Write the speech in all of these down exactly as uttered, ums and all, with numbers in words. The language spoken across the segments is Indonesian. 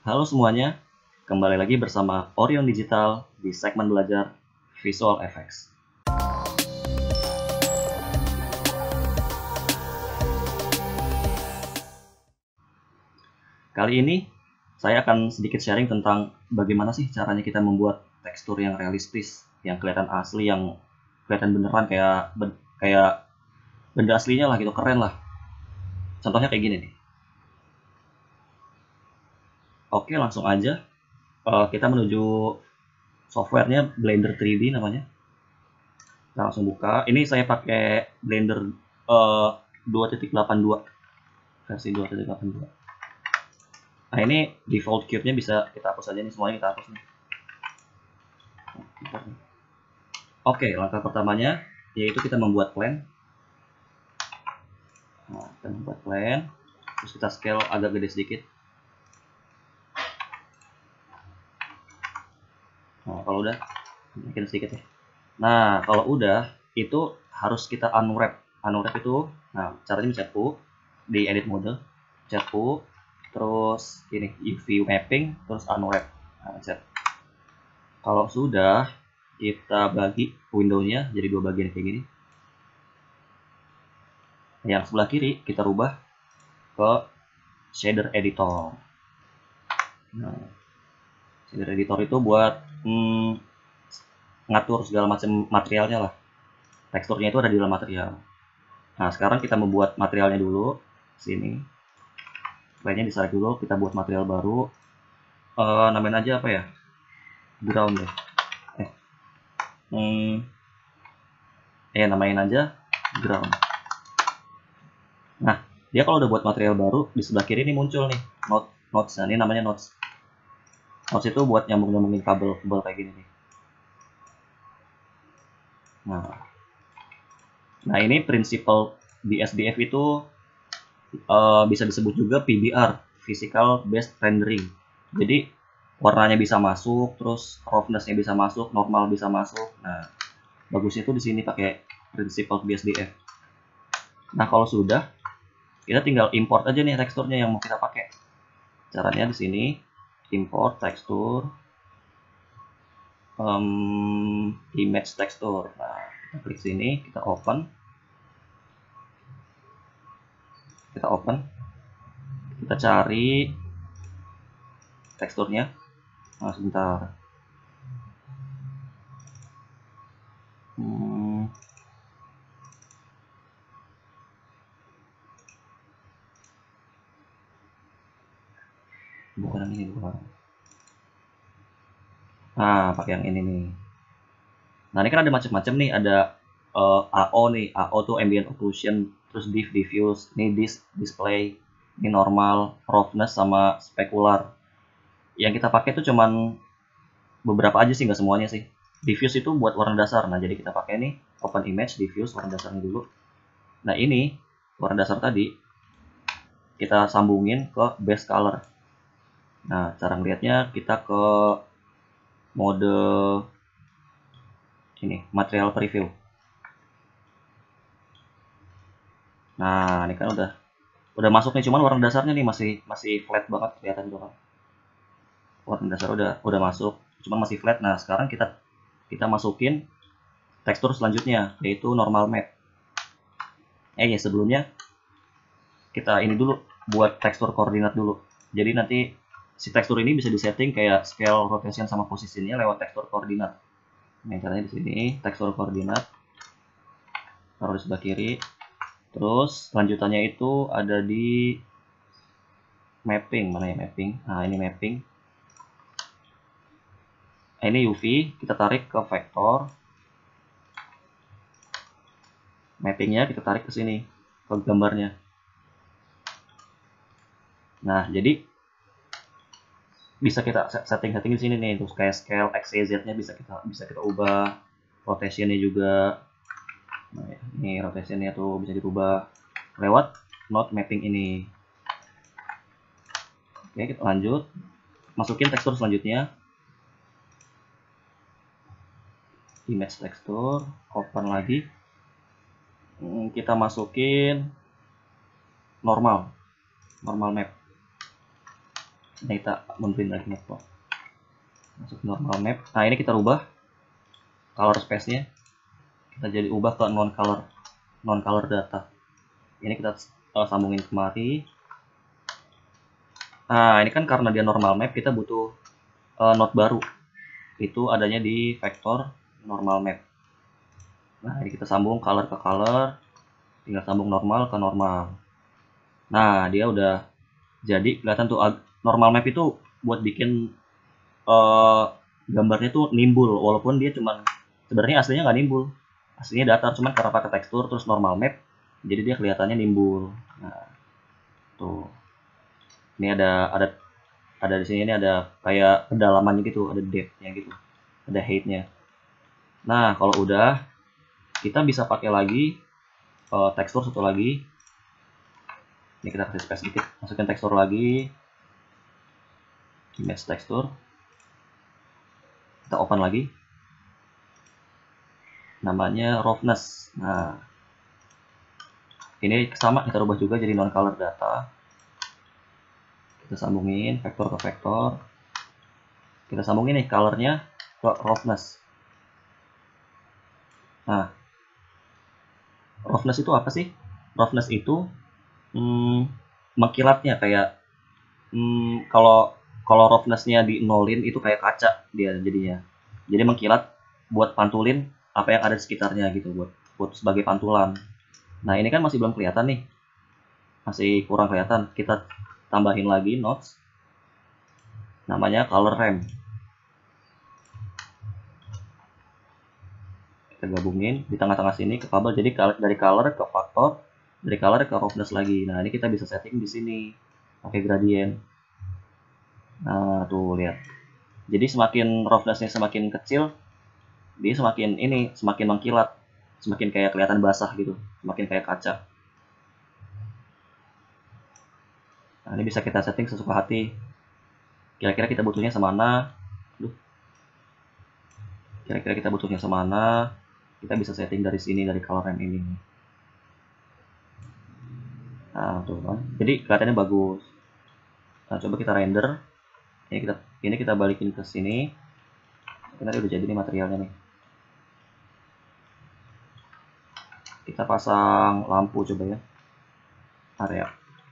Halo semuanya, kembali lagi bersama Orion Digital di segmen belajar Visual Effects. Kali ini saya akan sedikit sharing tentang bagaimana sih caranya kita membuat tekstur yang realistis, yang kelihatan asli, yang kelihatan beneran kayak kayak benda aslinya lah gitu, keren lah. Contohnya kayak gini nih. Oke, langsung aja uh, kita menuju softwarenya Blender tiga D namanya. Kita langsung buka. Ini saya pakai Blender uh, dua titik delapan dua versi dua titik delapan dua. Nah, ini default cube-nya bisa kita hapus aja nih, semuanya kita hapus nih. Oke, langkah pertamanya yaitu kita membuat plan. Nah, kita membuat plan, terus kita scale agak gede sedikit. Nah, kalau udah, mungkin sedikit ya. Nah, kalau udah, itu harus kita unwrap. Unwrap itu, nah caranya bisa U di edit mode, pencet U, terus ini U V mapping, terus unwrap. Nah, pencet. Kalau sudah, kita bagi window-nya jadi dua bagian kayak gini. Yang sebelah kiri kita rubah ke shader editor. Nah, shader editor itu buat hmm, ngatur segala macam materialnya lah. Teksturnya itu ada di dalam material. Nah, sekarang kita membuat materialnya dulu. Sini. Lainnya diselect dulu, kita buat material baru. Uh, namain aja apa ya? Ground deh. Eh. Hmm, eh namain aja ground. Nah, dia kalau udah buat material baru, di sebelah kiri ini muncul nih note notes. Nah, ini namanya notes. Notes itu buat nyambung-nyambungin kabel-kabel kayak gini nih. Nah, nah ini prinsipal di S D F itu uh, bisa disebut juga P B R, Physical Based Rendering. Jadi warnanya bisa masuk, terus roughness-nya bisa masuk, normal bisa masuk. Nah, bagusnya itu di sini pakai prinsipal B S D F. Nah, kalau sudah, kita tinggal import aja nih teksturnya yang mau kita pakai. Caranya di sini, import tekstur, um, image tekstur. Nah, kita klik sini, kita open, kita open, kita cari teksturnya. Nah, sebentar. Hmm. Bukan yang ini, bukan. Nah, pakai yang ini nih. Nah, ini kan ada macam-macam nih. Ada uh, A O nih. A O tuh ambient occlusion, terus diff, diffuse, ini dis, display, ini normal, roughness, sama specular. Yang kita pakai tuh cuman beberapa aja sih, nggak semuanya sih. Diffuse itu buat warna dasar. Nah, jadi kita pakai nih open image, diffuse, warna dasarnya dulu. Nah, ini warna dasar tadi kita sambungin ke base color. Nah, cara ngeliatnya kita ke mode ini, material preview. Nah, ini kan udah udah masuk nih, cuman warna dasarnya nih masih masih flat banget kelihatan tuh. Warna dasar udah udah masuk, cuman masih flat. Nah, sekarang kita kita masukin tekstur selanjutnya, yaitu normal map. Eh ya, sebelumnya kita ini dulu buat tekstur koordinat dulu. Jadi nanti si tekstur ini bisa disetting kayak scale, rotation, sama posisinya lewat tekstur koordinat. Nah, caranya di sini tekstur koordinat taruh di sebelah kiri. Terus lanjutannya itu ada di mapping. Mana ya mapping? Nah, ini mapping. Nah, ini U V, kita tarik ke vektor. Mappingnya kita tarik ke sini, ke gambarnya. Nah, jadi bisa kita setting-setting di sini nih, terus kayak scale X Y Z-nya bisa kita bisa kita ubah, rotationnya juga. Nah, ini rotationnya tuh bisa dirubah lewat node mapping ini. Oke, kita lanjut, masukin tekstur selanjutnya, image tekstur, open lagi, kita masukin normal, normal map. Nah, kita mundurin lagi map, masuk normal map. Nah, ini kita rubah color space nya, kita jadi ubah ke non color non color data. Ini kita uh, sambungin kemari. Nah, ini kan karena dia normal map, kita butuh uh, node baru, itu adanya di vektor normal map. Nah, ini kita sambung color ke color, tinggal sambung normal ke normal. Nah, dia udah jadi kelihatan tuh. Normal map itu buat bikin uh, gambarnya tuh nimbul, walaupun dia cuman sebenarnya aslinya nggak nimbul, aslinya datar, cuman karena pakai tekstur terus normal map jadi dia kelihatannya nimbul. Nah, tuh ini ada ada ada di sini, ini ada kayak kedalamannya gitu, ada depth-nya gitu, ada height-nya. Nah, kalau udah kita bisa pakai lagi uh, tekstur satu lagi. Ini kita kasih space dikit, masukin tekstur lagi, image tekstur, kita open lagi, namanya roughness. Nah, ini sama kita rubah juga jadi non color data, kita sambungin vektor ke vektor, kita sambungin nih colornya ke roughness. Nah, roughness itu apa sih? Roughness itu hmm, mengkilatnya kayak hmm, kalau kalau roughnessnya di nolin itu kayak kaca dia jadinya, jadi mengkilat buat pantulin apa yang ada di sekitarnya gitu, buat buat sebagai pantulan. Nah, ini kan masih belum kelihatan nih, masih kurang kelihatan. Kita tambahin lagi nodes, namanya color ramp. Kita gabungin di tengah-tengah sini ke kabel, jadi dari color ke faktor, dari color ke roughness lagi. Nah, ini kita bisa setting di sini pakai gradient. Nah, tuh lihat. Jadi semakin roughnessnya semakin kecil, dia semakin ini semakin mengkilat, semakin kayak kelihatan basah gitu, semakin kayak kaca. Nah, ini bisa kita setting sesuka hati. Kira-kira kita butuhnya semana. Kira-kira kita butuhnya semana. Kita bisa setting dari sini, dari color ramp ini. Nah, tuh kan. Jadi kelihatannya bagus. Nah, coba kita render. Ini kita ini kita balikin ke sini. Ini udah jadi nih materialnya nih. Kita pasang lampu coba ya. Area.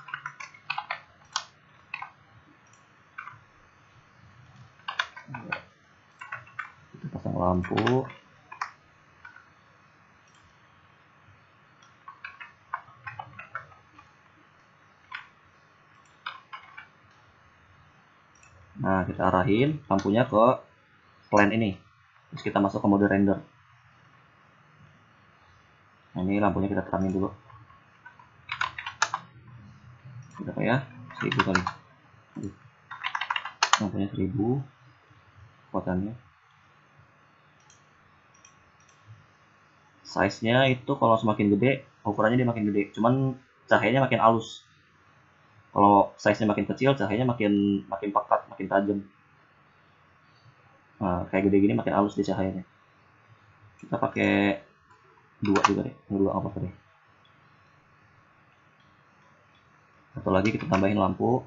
Kita pasang lampu. Nah, kita arahin lampunya ke plane ini. Terus kita masuk ke mode render. Nah, ini lampunya kita terangin dulu. Berapa ya? seribu kali. Lampunya seribu. Kekuatannya. Size-nya itu kalau semakin gede, ukurannya dia makin gede. Cuman cahayanya makin halus. Kalau size-nya makin kecil, cahayanya makin makin pekat, makin tajam. Nah, kayak gede gini makin halus di cahayanya. Kita pakai dua juga deh, dua apa tadi? Satu lagi kita tambahin lampu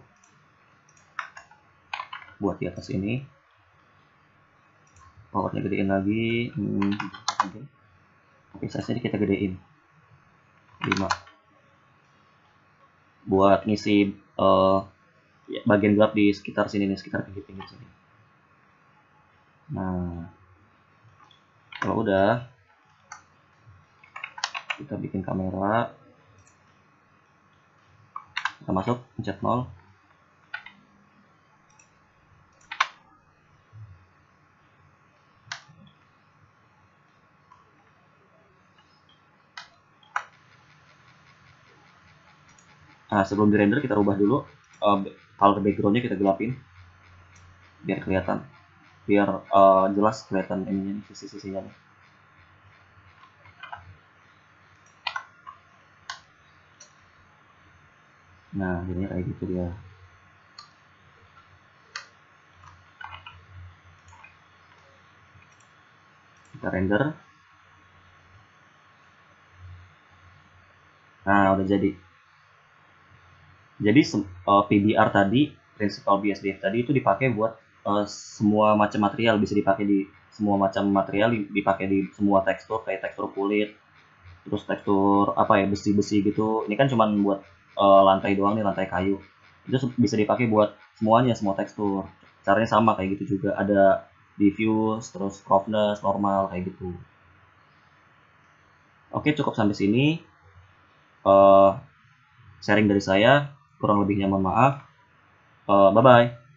buat di atas ini. Powernya gedein lagi. Hmm, tapi size-nya kita gedein lima. Buat ngisi uh, bagian gelap di sekitar sini nih, sekitar pinggir-pinggir sini. Nah, kalau udah kita bikin kamera, kita masuk, pencet nol. Nah, sebelum di render kita rubah dulu uh, color backgroundnya, kita gelapin biar kelihatan, biar uh, jelas kelihatan ini sisi-sisinya. Nah, jadinya kayak gitu dia. Kita render. Nah, udah jadi. Jadi uh, P B R tadi Principal B S D F tadi itu dipakai buat uh, semua macam material, bisa dipakai di semua macam material, dipakai di semua tekstur kayak tekstur kulit, terus tekstur apa ya, besi-besi gitu. Ini kan cuman buat uh, lantai doang nih, lantai kayu. Itu bisa dipakai buat semuanya, semua tekstur. Caranya sama kayak gitu juga, ada diffuse, terus roughness, normal kayak gitu. Oke, cukup sampai sini. Uh, sharing dari saya, kurang lebihnya mohon maaf. Uh, bye bye.